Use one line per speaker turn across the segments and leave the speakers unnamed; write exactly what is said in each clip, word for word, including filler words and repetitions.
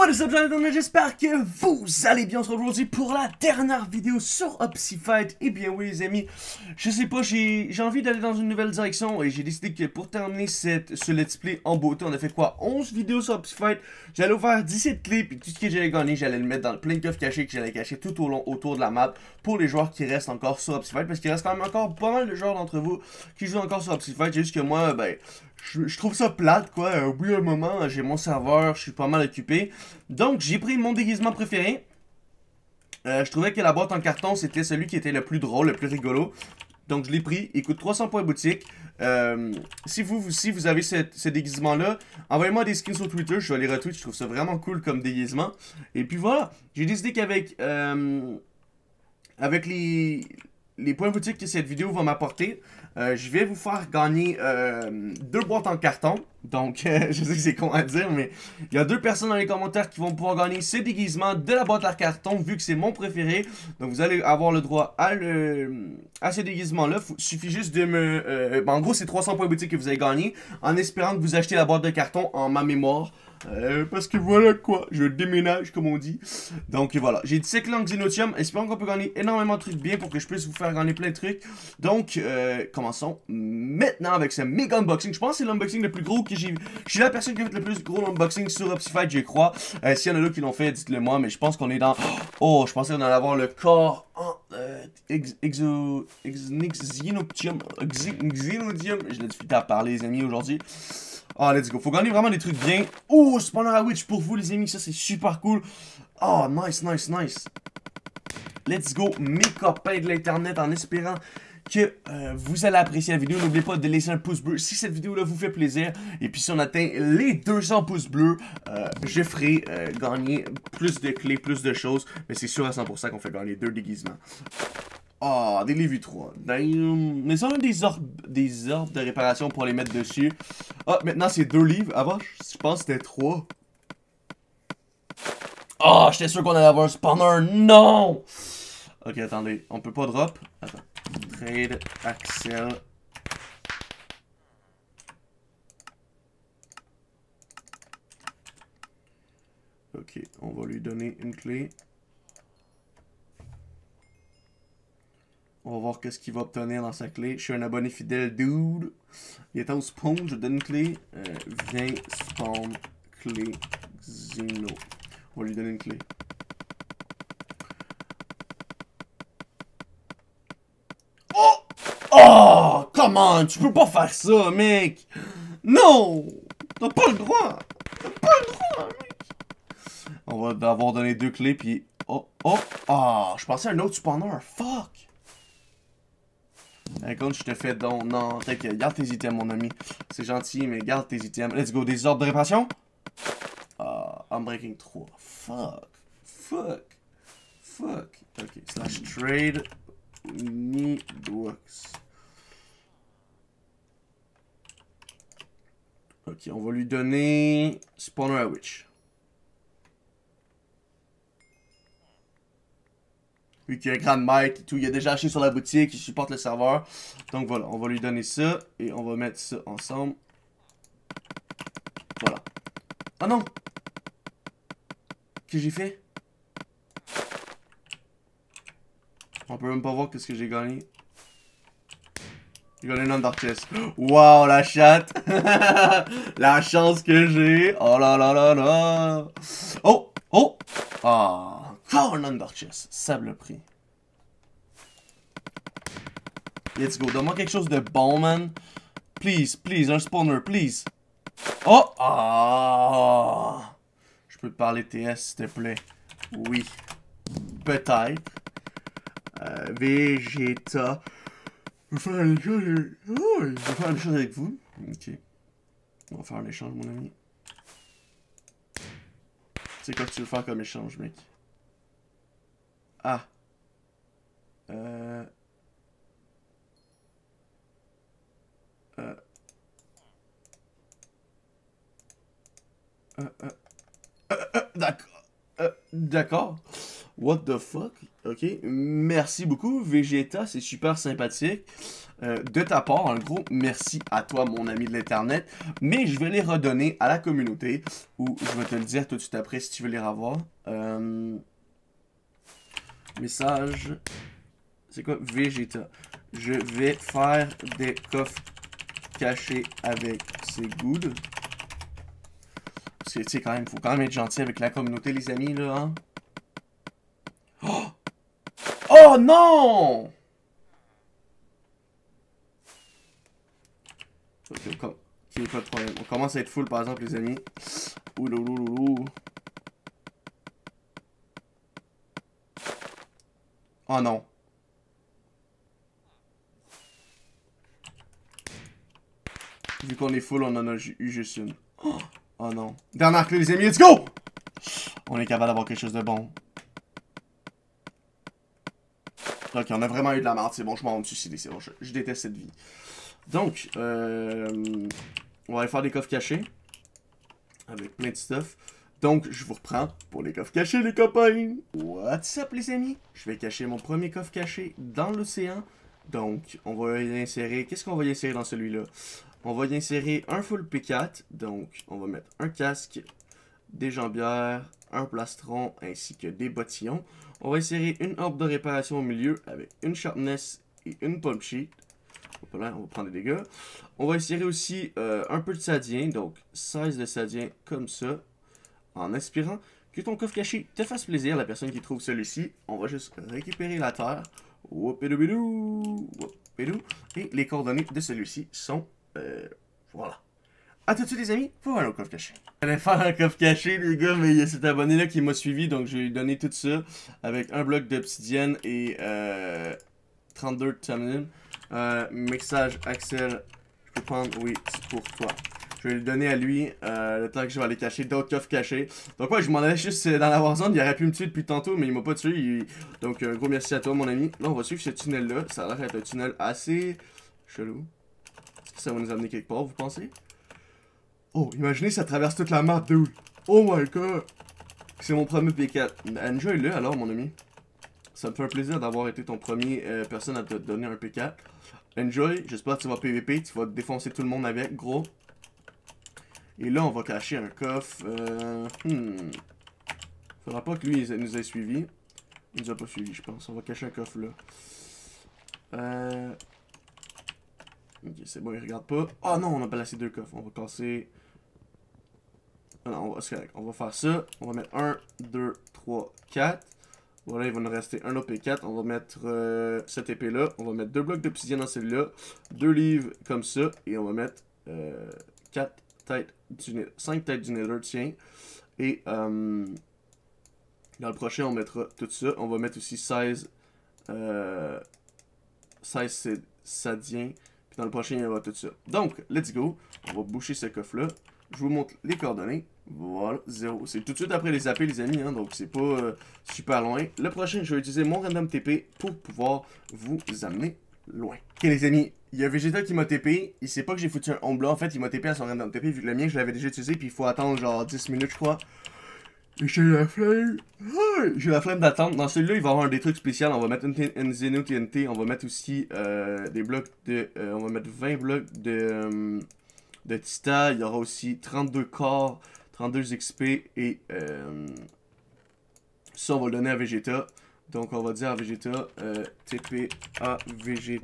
What up, Jonathan, j'espère que vous allez bien. On se retrouve aujourd'hui pour la dernière vidéo sur Opsifight. Et bien oui les amis, je sais pas, j'ai envie d'aller dans une nouvelle direction et j'ai décidé que pour terminer cette, ce let's play en beauté, on a fait quoi, onze vidéos sur Opsifight. J'allais ouvrir dix-sept clés, puis tout ce que j'allais gagner, j'allais le mettre dans plein de coffres cachés que j'allais cacher tout au long autour de la map pour les joueurs qui restent encore sur Opsifight. Parce qu'il reste quand même encore pas mal de joueurs d'entre vous qui jouent encore sur Opsifight. Juste que moi, ben... Je, je trouve ça plate, quoi. Au bout d'un moment, j'ai mon serveur, je suis pas mal occupé. Donc, j'ai pris mon déguisement préféré. Euh, je trouvais que la boîte en carton, c'était celui qui était le plus drôle, le plus rigolo. Donc, je l'ai pris. Il coûte trois cents points boutique. Euh, si, vous, si vous avez ce, ce déguisement-là, envoyez-moi des skins sur Twitter. Je vais les retweet. Je trouve ça vraiment cool comme déguisement. Et puis voilà. J'ai décidé qu'avec euh, avec les... les points boutiques que cette vidéo va m'apporter, euh, je vais vous faire gagner euh, deux boîtes en carton. Donc, euh, je sais que c'est con à dire, mais il y a deux personnes dans les commentaires qui vont pouvoir gagner ce déguisement de la boîte en carton, vu que c'est mon préféré. Donc, vous allez avoir le droit à, le, à ce déguisement-là. Il suffit juste de me... Euh, ben, en gros, c'est trois cents points boutiques que vous allez gagner, en espérant que vous achetez la boîte de carton en ma mémoire. Euh, parce que voilà quoi, je déménage comme on dit. Donc voilà, j'ai dix-sept clés en Xenotium. Espérons qu'on peut gagner énormément de trucs bien pour que je puisse vous faire gagner plein de trucs. Donc, euh, commençons maintenant avec ce méga unboxing. Je pense que c'est l'unboxing le plus gros que j'ai... Je suis la personne qui a fait le plus gros unboxing sur Opsifight, je crois. Euh, S'il y en a là qui l'ont fait, dites-le moi, mais je pense qu'on est dans... Oh, je pensais qu'on allait avoir le corps... en euh, ex, exo... Ex, Xenotium... Xenotium... J'ai la difficulté à parler les amis aujourd'hui. Oh, let's go. Faut gagner vraiment des trucs bien. Oh, spawner à witch pour vous, les amis. Ça, c'est super cool. Oh, nice, nice, nice. Let's go, mes copains de l'internet, en espérant que euh, vous allez apprécier la vidéo. N'oubliez pas de laisser un pouce bleu si cette vidéo-là vous fait plaisir. Et puis, si on atteint les deux cents pouces bleus, euh, je ferai euh, gagner plus de clés, plus de choses. Mais c'est sûr à cent pour cent qu'on fait gagner deux déguisements. Ah, oh, des Lévi trois. Damn. Mais ça, on a des orbes, des orbes de réparation pour les mettre dessus. Ah, maintenant, c'est deux livres. Avant, je pense que c'était trois. Ah, oh, j'étais sûr qu'on allait avoir un spawner. Non! Ok, attendez. On peut pas drop. Attends. Trade, Axel. Ok, on va lui donner une clé. On va voir qu'est-ce qu'il va obtenir dans sa clé. Je suis un abonné fidèle, dude. Il est au spawn, je donne une clé. Euh, viens spawn clé Xeno. On va lui donner une clé. Oh! Oh! Come on! Tu peux pas faire ça, mec! Non! T'as pas le droit! T'as pas le droit, mec! On va d'abord donner deux clés, puis... Oh! Oh! Ah! Oh, je pensais à un autre spawner. Fuck! Écoute, je te fais donc. Non, t'inquiète, garde tes items, mon ami. C'est gentil, mais garde tes items. Let's go, des ordres de réparation? Ah, uh, Unbreaking trois. Fuck. Fuck. Fuck. Ok, slash trade. Needworks. Ok, on va lui donner. Spawner à Witch. Vu qu'il y a un grand Mike et tout, il a déjà acheté sur la boutique, il supporte le serveur. Donc voilà, on va lui donner ça et on va mettre ça ensemble. Voilà. Ah non! Qu'est-ce que j'ai fait? On peut même pas voir qu'est-ce que j'ai gagné. J'ai gagné un Under Chest. Wow, la chatte! La chance que j'ai! Oh là là là là! Oh! Oh! Ah! Encore un Under Chest. Sable prix. Let's go. Donne-moi quelque chose de bon, man. Please, please, un spawner, please. Oh! Ah! Je peux te parler T S, s'il te plaît. Oui. Peut-être. Euh, Vegeta. Je vais faire un échange. Oh, je vais faire un échange avec vous. Ok. On va faire un échange, mon ami. C'est quoi que tu veux faire comme échange, mec? Ah. Euh... Euh... Euh... Euh... euh, euh D'accord. Euh, D'accord. What the fuck? Ok. Merci beaucoup, Vegeta. C'est super sympathique. Euh, de ta part, un gros merci à toi, mon ami de l'Internet. Mais je vais les redonner à la communauté. Ou je vais te le dire tout de suite après si tu veux les revoir. Euh... Message. C'est quoi? Vegeta. Je vais faire des coffres cachés avec ces goods. Parce que, tu sais, quand même, faut quand même être gentil avec la communauté, les amis, là, hein? Oh! Oh non! Ok, ok, pas de problème. On commence à être full, par exemple, les amis. Ouloulouloulou. Oh non. Vu qu'on est full, on en a eu juste une. Oh, oh non. Dernière clé, les amis, let's go! On est capable d'avoir quelque chose de bon. Ok, on a vraiment eu de la merde, c'est bon, je m'en vais me suicider, c'est bon, je, je déteste cette vie. Donc, euh, on va aller faire des coffres cachés. Avec plein de stuff. Donc, je vous reprends pour les coffres cachés, les copains. What's up, les amis? Je vais cacher mon premier coffre caché dans l'océan. Donc, on va y insérer... Qu'est-ce qu'on va y insérer dans celui-là? On va y insérer un full P quatre. Donc, on va mettre un casque, des jambières, un plastron, ainsi que des bottillons. On va insérer une orbe de réparation au milieu avec une sharpness et une pump sheet. On va prendre des dégâts. On va insérer aussi euh, un peu de sadien, donc seize de sadien comme ça, en espérant que ton coffre caché te fasse plaisir, la personne qui trouve celui-ci. On va juste récupérer la terre. Whoopidou, whoopidou. Et les coordonnées de celui-ci sont... Euh, voilà. A tout de suite les amis, pour un autre coffre caché. J'allais faire un coffre caché les gars, mais il y a cet abonné là qui m'a suivi, donc je vais lui donner tout ça avec un bloc d'obsidienne et euh, trente-deux de tamlin. Euh, mixage Axel, je peux prendre, oui, c'est pour toi. Je vais le donner à lui, euh, le temps que je vais aller cacher d'autres coffres cachés. Donc ouais, je m'en allais juste dans la Warzone, il aurait pu me tuer depuis tantôt, mais il m'a pas tué. Il... Donc un euh, gros merci à toi mon ami. Là on va suivre ce tunnel là, ça a l'air d'être un tunnel assez chelou. Est-ce que ça va nous amener quelque part, vous pensez? Oh, imaginez ça traverse toute la map, dude. Oh my god. C'est mon premier P quatre. Enjoy-le alors mon ami. Ça me fait un plaisir d'avoir été ton premier euh, personne à te donner un P quatre. Enjoy, j'espère que tu vas P V P, tu vas défoncer tout le monde avec, gros. Et là, on va cacher un coffre. Euh, hmm. Faudra pas que lui il nous ait suivi. Il nous a pas suivi, je pense. On va cacher un coffre là. Euh... Ok, c'est bon, il regarde pas. Oh non, on a placé deux coffres. On va casser... Ah non, c'est correct. On va faire ça. On va mettre un, deux, trois, quatre. Voilà, il va nous rester un autre P quatre. On va mettre euh, cette épée là. On va mettre deux blocs d'obsidienne dans celui-là. Deux livres comme ça. Et on va mettre euh, quatre têtes du Nether. cinq têtes du Nether, tiens. Et euh, dans le prochain, on mettra tout ça. On va mettre aussi seize. Euh, seize sadiens. Puis dans le prochain, il y aura tout ça. Donc, let's go. On va boucher ce coffre-là. Je vous montre les coordonnées. Voilà, zéro. C'est tout de suite après les A P, les amis, hein, donc c'est pas euh, super loin. Le prochain, je vais utiliser mon random T P pour pouvoir vous amener loin. Ok, les amis, il y a Vegeta qui m'a T P. Il sait pas que j'ai foutu un ombre là. En fait, il m'a T P à son random T P, vu que le mien, je l'avais déjà utilisé, puis il faut attendre genre dix minutes, je crois. Et j'ai la flemme. J'ai la flemme d'attendre. Dans celui-là, il va y avoir des trucs spéciaux. On va mettre une, une Xeno T N T. On va mettre aussi euh, des blocs de... Euh, on va mettre vingt blocs de... Euh, de Tita. Il y aura aussi trente-deux corps, trente-deux X P. Et euh, ça, on va le donner à Vegeta. Donc, on va dire à Vegeta euh, T P à Vegeta.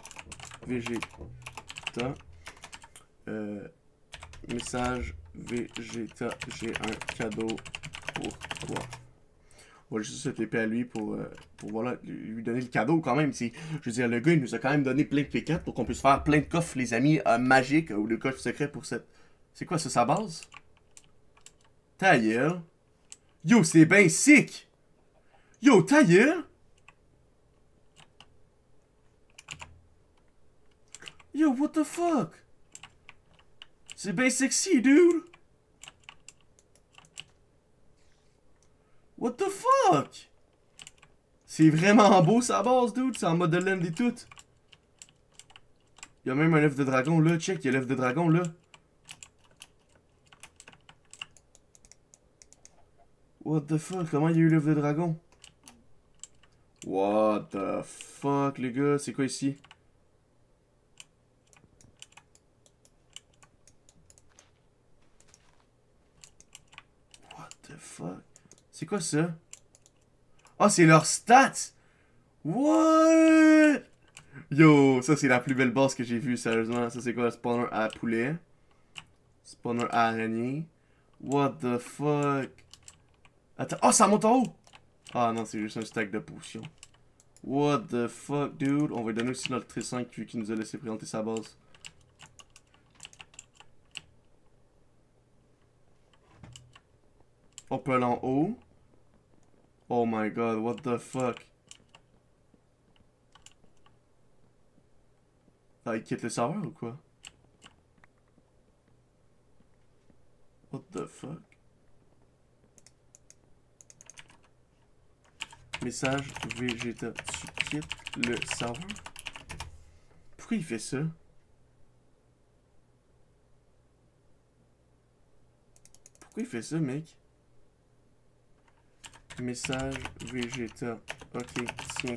Vegeta. Euh, message Vegeta, j'ai un cadeau pour toi. On va juste se T P à lui pour, euh, pour voilà, lui donner le cadeau quand même. Je veux dire, le gars, il nous a quand même donné plein de P quatre pour qu'on puisse faire plein de coffres, les amis, euh, magiques, ou de coffres secrets pour cette... C'est quoi, ça, sa base? Ta gueule. Yo, c'est ben sick! Yo, ta gueule! Yo, what the fuck? C'est ben sexy, dude! What the fuck? C'est vraiment beau sa base, dude. C'est en mode de land et tout. Il y a même un œuf de dragon là. Check, il y a l'œuf de dragon là. What the fuck? Comment il y a eu l'œuf de dragon? What the fuck, les gars? C'est quoi ici? What the fuck? C'est quoi ça? Oh, c'est leurs stats! What? Yo, ça c'est la plus belle base que j'ai vue, sérieusement. Ça c'est quoi? Spawner à poulet. Spawner à araignée. What the fuck? Attends. Oh, ça monte en haut! Ah non, c'est juste un stack de potions. What the fuck, dude? On va lui donner aussi notre T cinq vu qu'il nous a laissé présenter sa base. On peut aller en haut. Oh my god, what the fuck? Ah, il quitte le serveur ou quoi? What the fuck? Message Vegeta, tu quittes le serveur? Pourquoi il fait ça? Pourquoi il fait ça, mec? Message Vegeta. Ok, tiens.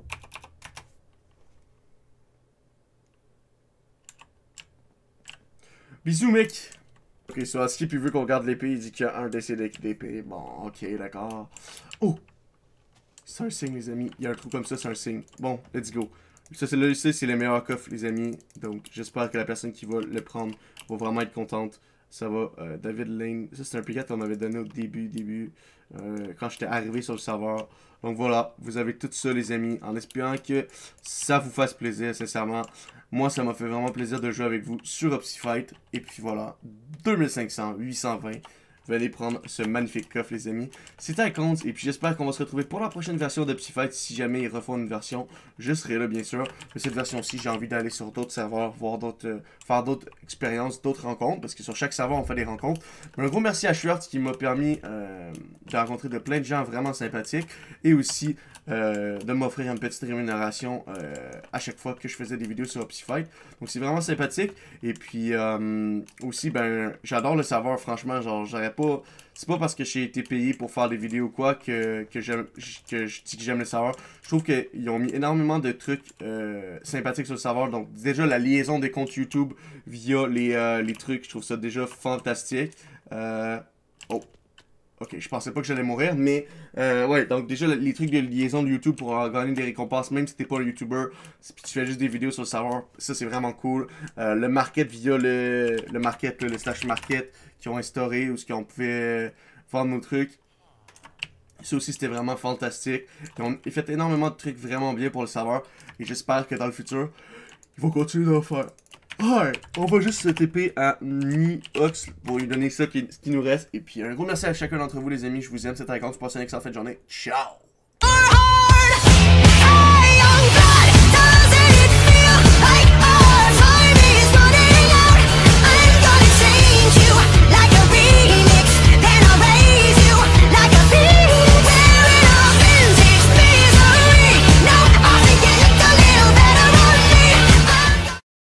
Bisous, mec! Ok, sur Aski, puis vu qu'on regarde l'épée, il dit qu'il y a un décès d'épée. Bon, ok, d'accord. Oh! C'est un signe, les amis. Il y a un trou comme ça, c'est un signe. Bon, let's go. Ça, c'est là, ici, c'est les meilleurs coffres, les amis. Donc, j'espère que la personne qui va le prendre va vraiment être contente. Ça va, euh, David Lane. Ça, c'est un P quatre qu'on m'avait donné au début, début, euh, quand j'étais arrivé sur le serveur. Donc voilà, vous avez tout ça, les amis, en espérant que ça vous fasse plaisir, sincèrement. Moi, ça m'a fait vraiment plaisir de jouer avec vous sur Opsifight. Et puis voilà, deux mille cinq cents, huit cent vingt. Vous allez prendre ce magnifique coffre, les amis. C'était un compte, et puis j'espère qu'on va se retrouver pour la prochaine version de Psyfight. Si jamais ils refont une version, je serai là, bien sûr. Mais cette version-ci, j'ai envie d'aller sur d'autres serveurs, voir d'autres, euh, faire d'autres expériences, d'autres rencontres, parce que sur chaque serveur, on fait des rencontres. Mais un gros merci à Schwertz qui m'a permis euh, de rencontrer de plein de gens vraiment sympathiques, et aussi euh, de m'offrir une petite rémunération euh, à chaque fois que je faisais des vidéos sur Psyfight. Donc c'est vraiment sympathique. Et puis euh, aussi, ben, j'adore le serveur, franchement, genre, j'aurais pas... C'est pas parce que j'ai été payé pour faire des vidéos ou quoi que, que, j'aime, que je dis que j'aime le serveur. Je trouve qu'ils ont mis énormément de trucs euh, sympathiques sur le serveur. Donc déjà la liaison des comptes YouTube via les, euh, les trucs, je trouve ça déjà fantastique. Euh... Oh. Ok, je pensais pas que j'allais mourir, mais euh, ouais, donc déjà les trucs de liaison de YouTube pour euh, gagner des récompenses, même si t'es pas un YouTuber, puis tu fais juste des vidéos sur le serveur, ça c'est vraiment cool. Euh, le market via le, le market, le slash market qu'ils ont instauré, où on pouvait vendre nos trucs. Ça aussi c'était vraiment fantastique. Ils ont fait énormément de trucs vraiment bien pour le serveur, et j'espère que dans le futur, ils vont continuer d'en faire. Ouais, on va juste se T P à Niox pour lui donner ça qui, qui nous reste. Et puis un gros merci à chacun d'entre vous, les amis. Je vous aime, c'était un compte. Passez une excellente fin de journée. Ciao!